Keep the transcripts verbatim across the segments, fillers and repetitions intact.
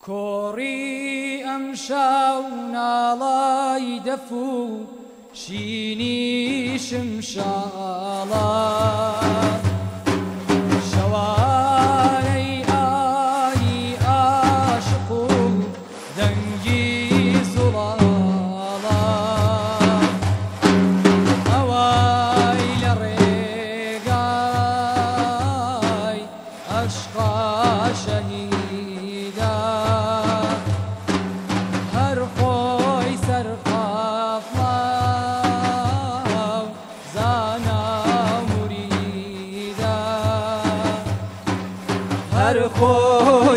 کۆڕی ئەم شاو ناڵای دەف و شینی شمشاڵە شەوانەی ئایی عاشق و دەنگی زوڵاڵە ئەوای لە ڕێگای عەشقا شەهیدە هەر خۆی سەرقافڵاو زانا موریدە هەر خۆی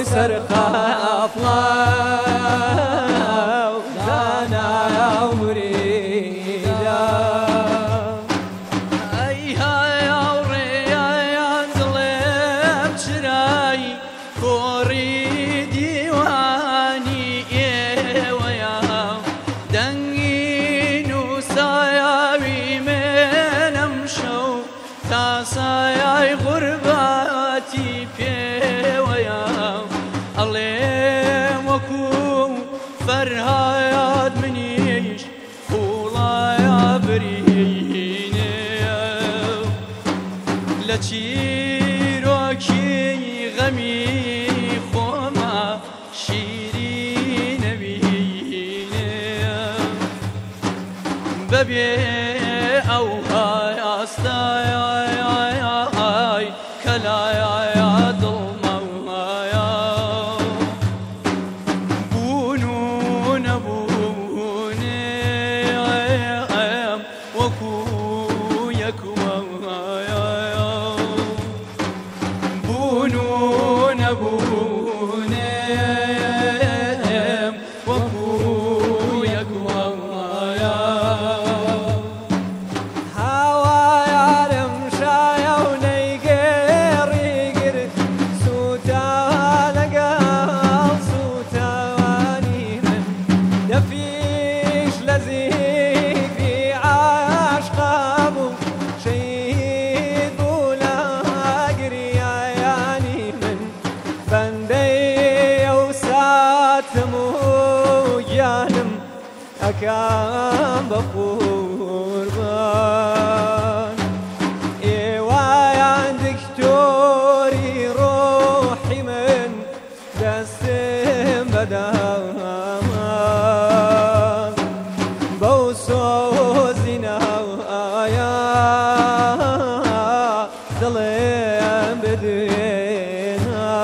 سەرقافڵاو زانا موریدە ئەی هاو ڕێیان دڵێم چرای کۆڕی دیوانی ئێوەیە دەنگین و سایاوی منەم شەو تا سایای غوربەتی پێوەیە ئەڵێم وەکوو فەرهاد منیش خوڵایە برینێ لە چیرۆکی غەمی خۆمە شیری نەبینێ بەبێ ئەو هاستای کەلایە دڵمەوایە بوون و نەبوونێم وەکوو یەکوایە بوون و نەبوونێم وەکوو یەکوایە هاوایارم شایە و نەیگێڕی گر سووتە لەگەڵ سووتەوانی من دەفیش لە زیگری عاشقا بوو شەهید بوو لە گریایانی من بەندەی ئەو ساتم و گیانم ئەکەم بە قوربان ئێوایان دکتۆری ڕۆحی من دەستم بەدامان بەو سۆزی ناوایە دڵێم بدوێنە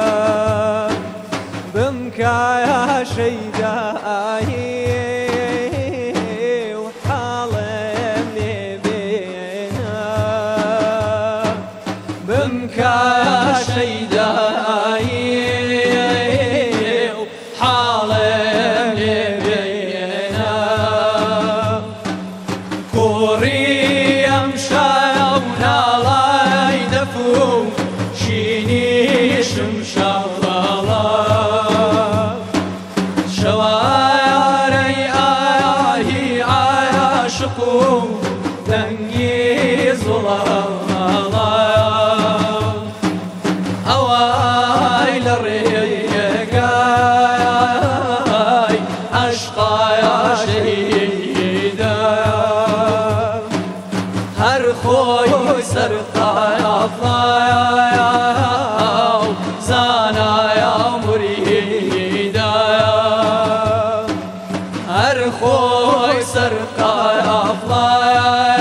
بمکایە شەیدایی و حاڵم لێ بێنە بمکایە شەیدایی و حاڵم لێ بێنە کۆڕی ئەم شاو ناڵای دەف و شینی شمشاڵە شەوارەی ئاهی عاشق و دەنگی زوڵاڵە ئەوای لە ڕێگای عەشقا شەهیدە هەر خۆی سەرقافڵاو زانایە موریدە هەر خۆی سەرقافڵاو